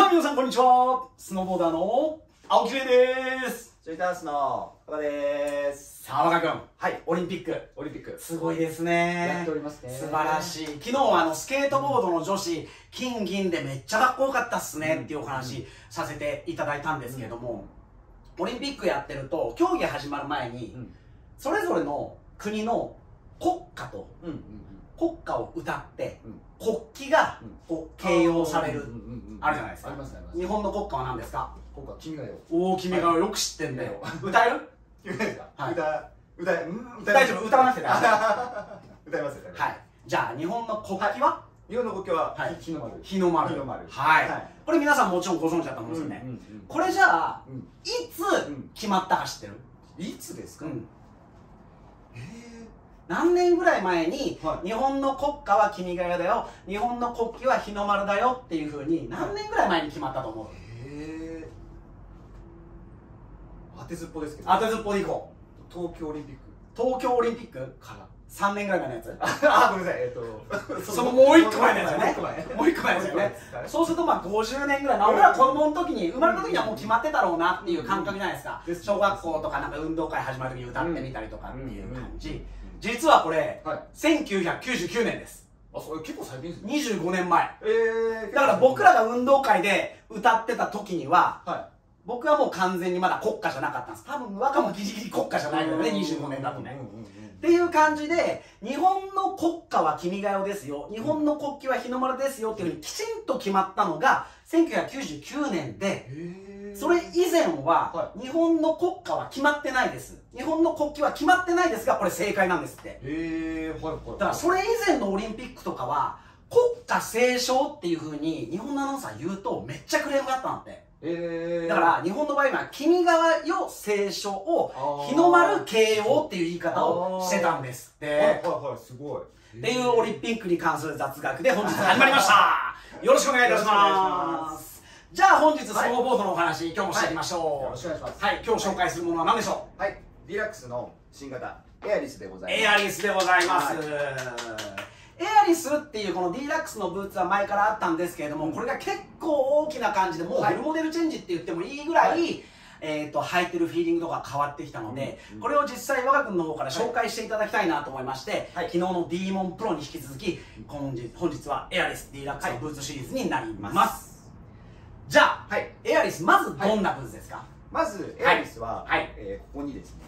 あ皆さんこんにちは。スノーボーダーの青木玲です。 ジョイタースの岡田です。 さあ若君、 はい、 オリンピックすごいですね。 やっておりますね。 素晴らしい。昨日はスケートボードの女子金銀でめっちゃかっこよかったっすねっていうお話させていただいたんですけれども、オリンピックやってると競技始まる前にそれぞれの国の国歌と国歌を歌って国旗がこう掲揚されるあるじゃないですか。日本の国歌は何ですか？ 国歌君が代。 おお、君が代よく知ってんだよ。歌える？ 君が代ですか？ はい。 大丈夫、 歌わなくて大丈夫。歌いますよ。 はい。じゃあ日本の国旗は？ 日本の国旗は日の丸。 日の丸。はい。これ皆さんもちろんご存知だと思うんですよね。これじゃあいつ決まったか知ってる？ いつですか？ 何年ぐらい前に日本の国歌は君が代だよ、日本の国旗は日の丸だよっていうふうに何年ぐらい前に決まったと思う？ 当てずっぽですけど。 当てずっぽでいこう。東京オリンピック。 東京オリンピックから 3年ぐらい前のやつ。 あ、ごめんなさい。 そのもう1個前のやつね。もう1個前ですよね。そうするとまあ50年ぐらい、俺ら子供の時に生まれた時にはもう決まってたろうなっていう感覚じゃないですか。小学校とかなんか運動会始まる時に歌ってみたりとかっていう感じ。実はこれ1999年です。 あ、それ結構最近ですね。 25年前。だから僕らが運動会で歌ってた時には、僕はもう完全にまだ国歌じゃなかったんです。多分若もギリギリ国歌じゃないけどね、25年だとね。っていう感じで、日本の国歌は君が代ですよ、日本の国旗は日の丸ですよっていうふうにきちんと決まったのが1999年で、それ以前は日本の国歌は決まってないです。日本の国旗は決まってないですが、これ正解なんですって。だからそれ以前のオリンピックとかは国歌斉唱っていうふうに日本のアナウンサー言うとめっちゃクレームがあったんだって。だから日本の場合は君が代よ斉唱を日の丸掲揚っていう言い方をしてたんですって。 すごい。 っていうオリンピックに関する雑学で本日始まりました。よろしくお願いいたします。じゃあ本日スノーボードのお話今日もしていきましょう。 よろしくお願いします。 はい、今日紹介するものは何でしょう？ はい、ディラックスの新型エアリスでございます。 エアリスでございます。エアリスっていうこの D ラックスのブーツは前からあったんですけれども、これが結構大きな感じでもうフルモデルチェンジって言ってもいいぐらい履いてるフィーリングとか変わってきたので、これを実際若君の方から紹介していただきたいなと思いまして、昨日の D モンプロに引き続き本日はエアリス D ラックスのブーツシリーズになります。じゃあエアリスまずどんなブーツですか？ まずエアリスはここにですね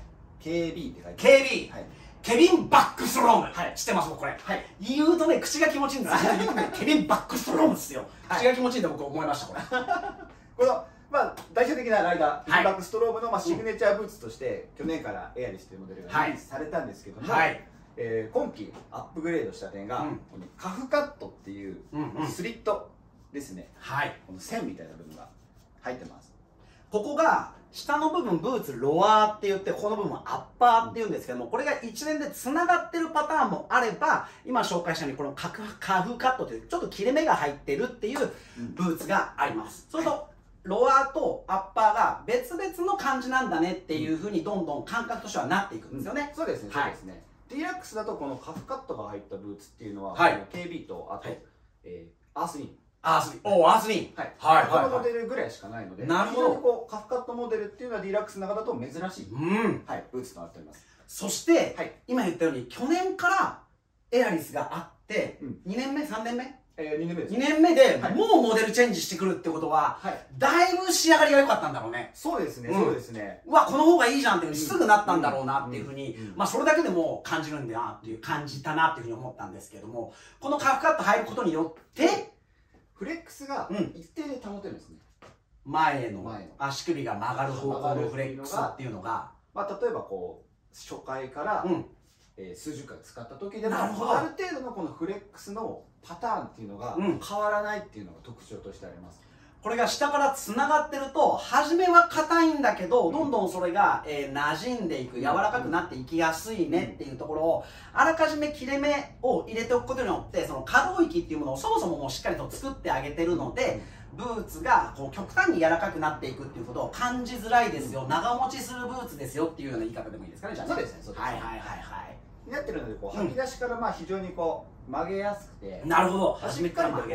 KB って書いてある。 KB、ケビン・バックストローム。知ってますこれ。言うとね、口が気持ちいいんですよ。ケビン・バックストロームですよ。口が気持ちいいんで僕思いました、これ。 この、代表的なライダー、ケビン・バックストロームのシグネチャーブーツとして、去年からエアリスというモデルがリリースされたんですけども、今季アップグレードした点が、カフカットっていうスリットですね。この線みたいな部分が入ってます。ここが、 下の部分ブーツロアーって言って、ここの部分はアッパーって言うんですけども、これが一連でつながってるパターンもあれば、今紹介したようにこのカフカットというちょっと切れ目が入ってるっていうブーツがあります。そうするとロアーとアッパーが別々の感じなんだねっていうふうにどんどん感覚としてはなっていくんですよね。 そうですね、そうですね。ディラックスだとこのカフカットが入ったブーツっていうのは KB とあとアースリン。 アースリン。おー、アースリン。 このモデルぐらいしかないので、 なるほど。 カフカットモデルっていうのはディラックスの中だと珍しいブーツとなっております。 そして、今言ったように去年からエアリスがあって、2年目 ?3 年目 2年目です。 2年目でもうモデルチェンジしてくるってことは、だいぶ仕上がりが良かったんだろうね。 そうですね、そうですね。 うわ、この方がいいじゃんっていうふうにすぐなったんだろうなっていうふうに、それだけでも感じるんだなっていう、感じたなっていうふうに思ったんですけども、このカフカット入ることによって、 フレックスが一定で保てるんですね。 前の足首が曲がる方向のフレックスっていうのが、 例えばこう初回から数十回使った時でもある程度のこのフレックスのパターンっていうのが変わらないっていうのが特徴としてあります。 これが下からつながってると初めは硬いんだけどどんどんそれが馴染んでいく、柔らかくなっていきやすいねっていうところをあらかじめ切れ目を入れておくことによってその可動域っていうものをそもそももうしっかりと作ってあげてるのでブーツがこう極端に柔らかくなっていくっていうことを感じづらいですよ、長持ちするブーツですよっていうような言い方でもいいですかね。じゃあそうですね、そうですね。になってるのでこう履き出しから非常にこう曲げやすくて、 なるほど、初めから曲げやすい。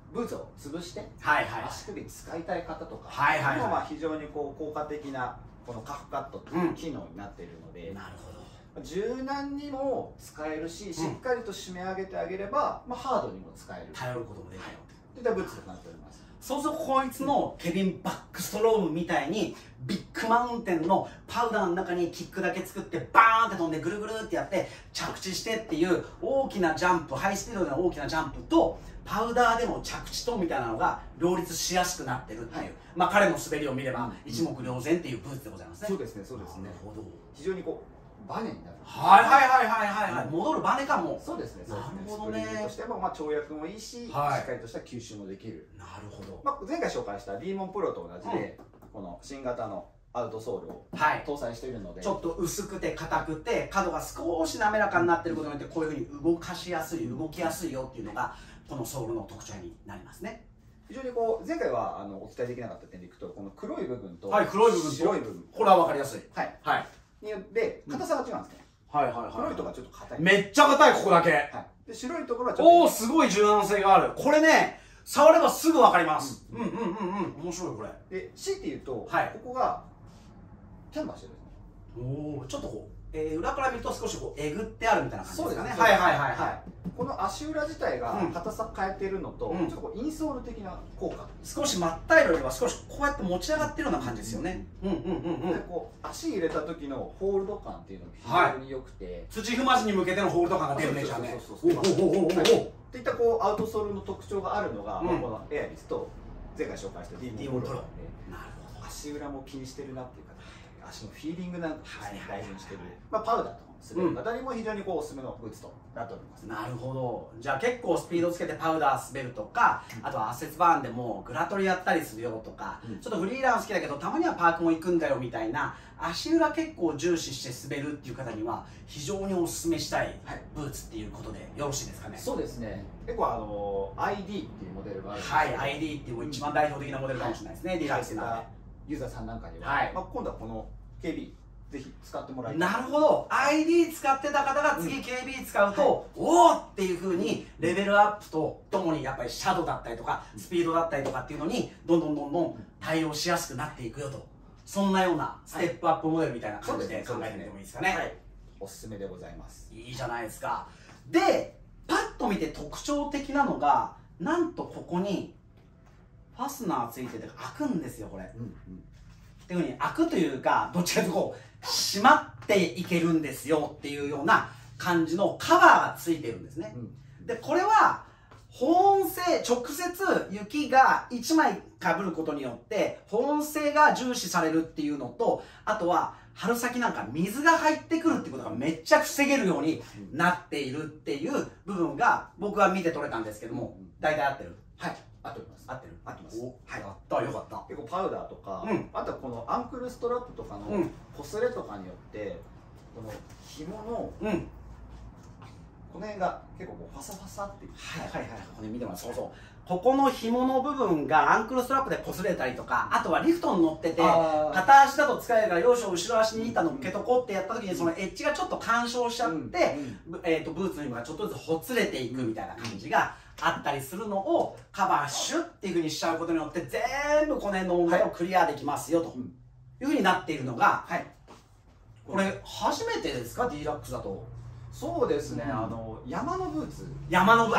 ブーツを潰して足首使いたい方とかも非常にこう効果的なこのカフカットっていう機能になっているので、 なるほど、 柔軟にも使えるし、しっかりと締め上げてあげれば、ハードにも使える、 頼ることもできるといったブーツとなっております。 そうするとこいつのケビン・バックストロームみたいにビッグマウンテンのパウダーの中にキックだけ作ってバーンって飛んでぐるぐるってやって着地してっていう大きなジャンプ、ハイスピードでの大きなジャンプとパウダーでの着地とみたいなのが両立しやすくなってるっていう、彼の滑りを見れば一目瞭然っていうブーツでございますね。 そうですね、そうですね。なるほど。非常にこうバネになる。 戻るバネかも。 そうですね。 なるほどね。 スプリングとしても跳躍もいいし、しっかりとした吸収もできる。 なるほど。 前回紹介したディーモンプロと同じで、この新型のアウトソールを搭載しているので、 ちょっと薄くて硬くて角が少し滑らかになっていることによってこういうふうに動かしやすい、動きやすいよっていうのがこのソールの特徴になりますね。 非常にこう前回はお伝えできなかった点でいくと、この黒い部分と白い部分、これは分かりやすい。 によって硬さが違うんですね。黒いところはちょっと硬い。 めっちゃ硬い、ここだけ。 で白いところはちょっと、 おお、すごい柔軟性がある。これね、触ればすぐ分かります。面白いこれ。 で強いて言うと、ここがキャンバーしてるんですね。 おお、ちょっとこう裏から見ると少しこうえぐってあるみたいな感じですかね。 この足裏自体が硬さ変えてるのと、ちょっとこうインソール的な効果、 少しまったいよりは少しこうやって持ち上がってるような感じですよね。 でこう足入れた時のホールド感っていうのが非常に良くて、 土踏まずに向けてのホールド感が出るね。じゃあね。 っていったこうアウトソールの特徴があるのが、このエアリスと前回紹介したディーモンプロなので、足裏も気にしてるなっていう方、足のフィーリングなんか大事にしてる、パウダーと滑る方にも非常にこうおすすめのブーツとなっております。 なるほど。じゃあ結構スピードつけてパウダー滑るとか、あとは圧雪バーンでもグラトリやったりするよとか、ちょっとフリーラン好きだけどたまにはパークも行くんだよみたいな、足裏結構重視して滑るっていう方には非常におすすめしたいブーツっていうことでよろしいですかね。 そうですね。結構ID っていうモデルがあるんですけど、 ID っていう一番代表的なモデルかもしれないですね。ディラックスなユーザーさんなんかには、今度はこの KBぜひ使ってもらいたい。 なるほど。 ID 使ってた方が次 KB 使うと、おおっていうふうにレベルアップとともにやっぱりシャドウだったりとかスピードだったりとかっていうのにどんどん対応しやすくなっていくよと、そんなようなステップアップモデルみたいな感じで考えてみてもいいですかね。 おすすめでございます。 いいじゃないですか。でパッと見て特徴的なのが、なんとここにファスナーついてて開くんですよこれ。っていうふうに開くというか、どっちかというとこう閉まっていけるんですよっていうような感じのカバーがついてるんですね。でこれは保温性、直接雪が1枚かぶることによって保温性が重視されるっていうのと、あとは春先なんか水が入ってくるってことがめっちゃ防げるようになっているっていう部分が僕は見て取れたんですけども、大体合ってる？ はい、合っております。 合ってる？ 合ってます。 はい、合った、よかった。 結構パウダーとか、あとはこのアンクルストラップとかの擦れとかによってこの紐のこの辺が結構こうファサファサっていう、 ここ見てもらう。そうそう、ここの紐の部分がアンクルストラップで擦れたりとか、あとはリフトに乗ってて片足だと使えるから要所後ろ足に板乗っけとこうってやった時にそのエッジがちょっと干渉しちゃって、ブーツの紐がちょっとずつほつれていくみたいな感じがあったりするのをカバーシュッっていうふうにしちゃうことによって全部この辺の問題をクリアできますよというふうになっているのが、これ初めてですか、ディラックスだと？ そうですね、山のブーツ、 山のブ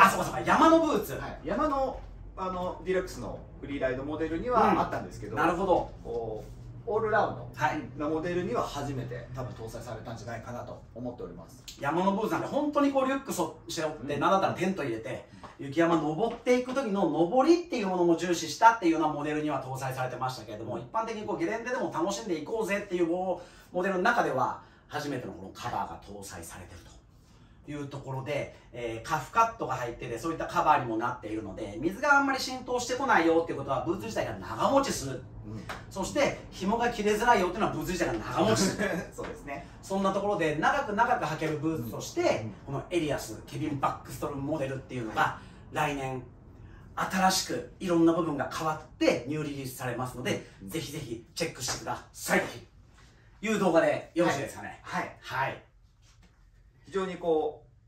ーツ、 ディラックスのフリーライドモデルにはあったんですけど、 なるほど、 オールラウンドのモデルには初めて多分搭載されたんじゃないかなと思っております。 山のブーツなんで本当にこうリュック背負って何だったらテント入れて雪山登っていく時の登りっていうものも重視したっていうようなモデルには搭載されてましたけれども、一般的にこうゲレンデでも楽しんでいこうぜっていうモデルの中では初めてのこのカバーが搭載されてるというところで、カフカットが入っててそういったカバーにもなっているので、水があんまり浸透してこないよっていうことはブーツ自体が長持ちする、そして紐が切れづらいよっていうのはブーツ自体が長持ちするそうですね。 そんなところで長く履けるブーツとして、このエリアスケビン・バックストロームモデルっていうのが来年新しくいろんな部分が変わってニューリリースされますので、ぜひぜひチェックしてくださいという動画でよろしいですかね。 非常にこう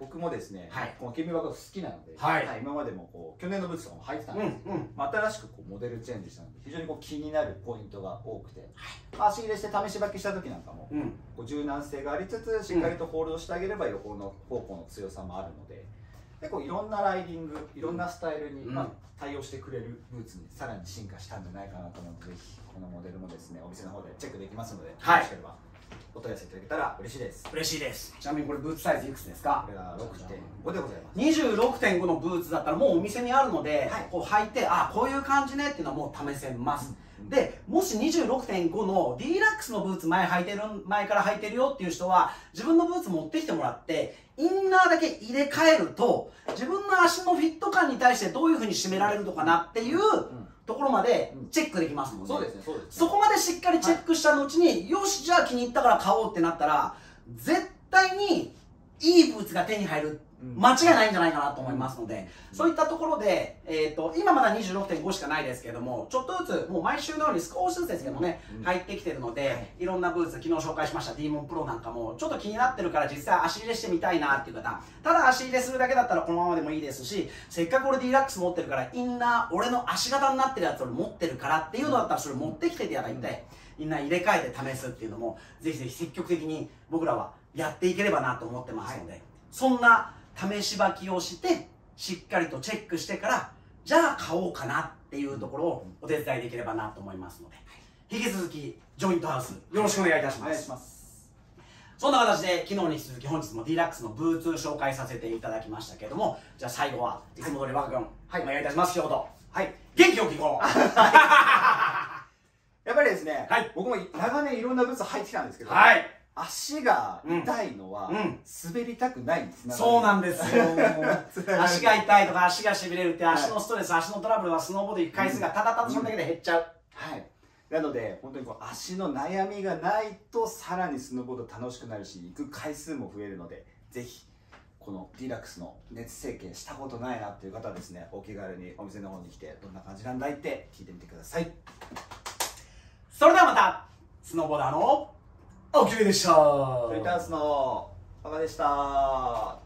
僕もですね、このケミバが好きなので、今までもこう去年のブーツとかも履いてたんですけど、新しくこうモデルチェンジしたので非常にこう気になるポイントが多くて、足入れして試し履きした時なんかも、こう柔軟性がありつつしっかりとホールドしてあげれば横の方向の強さもあるので、結構いろんなライディング、いろんなスタイルに、対応してくれるブーツにさらに進化したんじゃないかなと思うので、ぜひこのモデルもですねお店の方でチェックできますので、よろしければお問い合わせいただけたら嬉しいです。 嬉しいです。ちなみにこれブーツサイズいくつですか？ これが 6.5 でございます。 26.5 のブーツだったらもうお店にあるので、こう履いて、あ、こういう感じねっていうのはもう試せます。で、もし 26.5 の D ラックスのブーツ前から履いてるよっていう人は、自分のブーツ持ってきてもらって、インナーだけ入れ替えると、自分の足のフィット感に対してどういう風に締められるのかなっていうところまでチェックできますので、そこまでしっかりチェックした後に、よし、じゃあ気に入ったから買おうってなったら、絶対にいいブーツが手に入る。間違いないんじゃないかなと思いますので、そういったところで、今まだ 26.5 しかないですけども、ちょっとずつ、もう毎週のように少しずつですけどもね、入ってきてるので、いろんなブーツ、昨日紹介しました D モンプロなんかも、ちょっと気になってるから実際足入れしてみたいなっていう方、ただ足入れするだけだったらこのままでもいいですし、せっかく俺 D ラックス持ってるから、インナー、俺の足型になってるやつを持ってるからっていうのだったら、それ持ってきていただいて、インナー入れ替えて試すっていうのも、ぜひぜひ積極的に僕らはやっていければなと思ってますので、そんな試し履きをしてしっかりとチェックしてからじゃあ買おうかなっていうところをお手伝いできればなと思いますので、引き続きジョイントハウスよろしくお願いいたします。そんな形で昨日に引き続き本日も D ラックスのブーツ紹介させていただきましたけれども、じゃあ最後はいつも通り若君、お願いいたします。一言元気よくいこう。 やっぱりですね、僕も長年いろんなブーツ履いてきたんですけど、足が痛いのは滑りたくないんです。 そうなんですよ。足が痛いとか足がしびれるって足のストレス、足のトラブルはスノーボード行く回数がただただそれだけで減っちゃう。 なので本当にこう足の悩みがないとさらにスノーボード楽しくなるし行く回数も増えるので、ぜひこの D ラックスの熱成形したことないなっていう方はですね、お気軽にお店の方に来てどんな感じなんだいって聞いてみてください。 それではまたスノーボーダーの青木でした。 ジョイントハウスの馬場でした。